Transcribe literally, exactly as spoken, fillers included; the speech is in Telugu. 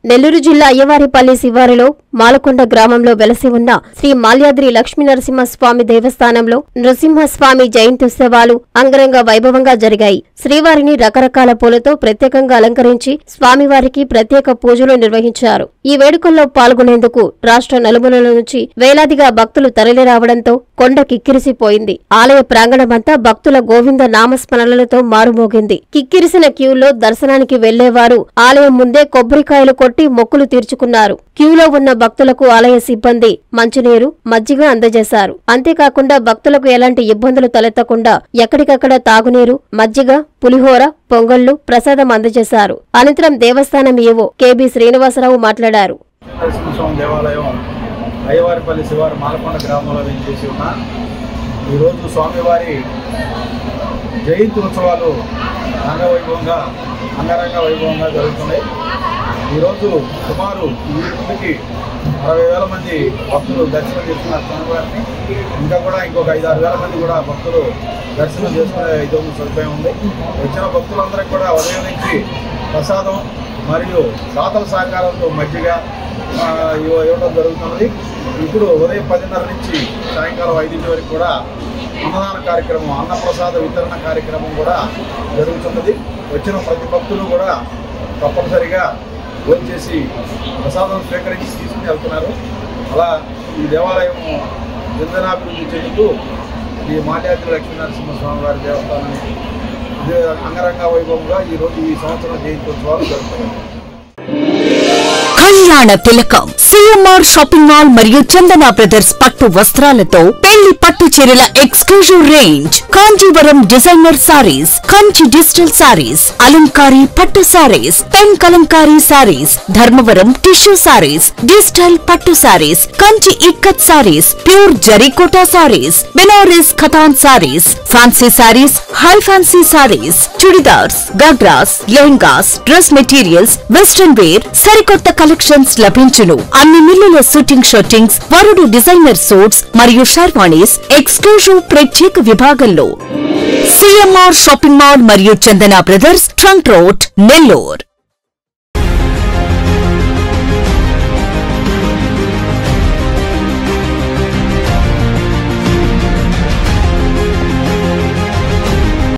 నెల్లూరు జిల్లా అయ్యవారిపల్లి శివారులో మాలకొండ గ్రామంలో వెలసి ఉన్న శ్రీ మాల్యాద్రి లక్ష్మీ నరసింహస్వామి దేవస్థానంలో నృసింహస్వామి జయంత్యుత్సవాలు అంగరంగ వైభవంగా జరిగాయి. శ్రీవారిని రకరకాల పూలతో ప్రత్యేకంగా అలంకరించి స్వామివారికి ప్రత్యేక పూజలు నిర్వహించారు. ఈ వేడుకల్లో పాల్గొనేందుకు రాష్ట్ర నలుమూలల నుంచి వేలాదిగా భక్తులు తరలిరావడంతో కొండ కిక్కిరిసిపోయింది. ఆలయ ప్రాంగణమంతా భక్తుల గోవింద నామస్మరణలతో మారుమోగింది. కిక్కిరిసిన క్యూలో దర్శనానికి వెళ్లేవారు ఆలయం ముందే కొబ్బరికాయలు కొట్టి మొక్కులు తీర్చుకున్నారు. క్యూలో ఉన్న భక్తులకు ఆలయ సిబ్బంది మంచినీరు, మజ్జిగ అందజేశారు. అంతేకాకుండా భక్తులకు ఎలాంటి ఇబ్బందులు తలెత్తకుండా ఎక్కడికక్కడ తాగునీరు, మజ్జిగ, పులిహోర, పొంగళ్లు, ప్రసాదం అందజేశారు. అనంతరం దేవస్థానం ఈవో కెబి శ్రీనివాసరావు మాట్లాడారు. అయ్యవారిపల్లి శివారు మాలకొండ గ్రామంలో వేంచేసి ఉన్న ఈరోజు స్వామివారి జయంతి ఉత్సవాలు అంగవైభవంగా అంగరంగ వైభవంగా జరుగుతున్నాయి. ఈరోజు సుమారు ఈ ముందుకి అరవై వేల మంది భక్తులు దర్శనం చేసుకున్నారు స్వామివారిని. ఇంకా కూడా ఇంకొక ఐదు ఆరు వేల మంది కూడా భక్తులు దర్శనం చేసుకునే ఇదొక సదుపాయం ఉంది. వచ్చిన భక్తులందరికీ కూడా ఉదయం నుంచి ప్రసాదం మరియు దాతల సహకారంతో మజ్జిగ ఇవ్వడం జరుగుతున్నది. ఇప్పుడు ఉదయం పదిన్నర నుంచి సాయంకాలం ఐదింటి వరకు కూడా అన్నదాన కార్యక్రమం, అన్నప్రసాద వితరణ కార్యక్రమం కూడా జరుగుతున్నది. వచ్చిన ప్రతి భక్తులు కూడా తప్పనిసరిగా భోజనం చేసి ప్రసాదం స్వీకరించి తీసుకుని వెళ్తున్నారు. అలా ఈ దేవాలయం దినదినాభివృద్ధి చెందుతూ ఈ మాల్యాద్రి లక్ష్మీ నరసింహస్వామి వారి దేవస్థానం అంగరంగ వైభవంగా ఈరోజు ఈ సంవత్సరం జయంత్యోత్సవాలు జరుగుతున్నాయి. కళ్యాణ తిలకం సిఎంఆర్ షాపింగ్ మాల్ మరియు చందన బ్రదర్స్ పట్టు వస్త్రాలతో పెళ్లి పట్టు చీరల exclusive range, Kanjeevaram designer saris, Kanchi digital saris, అలంకారీ పట్టు saris, pen Kalamkari saris, Dharmavaram tissue saris, digital పట్టు సారీస్, కంచి ఇక్కత్ సారీస్, ప్యూర్ జరీకోటా సారీస్, బెనారస్ ఖతాన్ saris, fancy saris, high fancy saris, churidars, ghagras, lehengas, dress materials, western wear, సరికొత్త కలెక్షన్స్ లభించును. అన్ని మిల్లుల షూటింగ్ షర్టింగ్స్, వరుడు డిజైనర్ సూట్స్ మరియు షర్వాణీస్ ఎక్స్క్లూజివ్ ప్రత్యేక విభాగంలో. సిఎంఆర్ షాపింగ్ మాల్ మరియు Chandana brothers, trunk road, Nellore.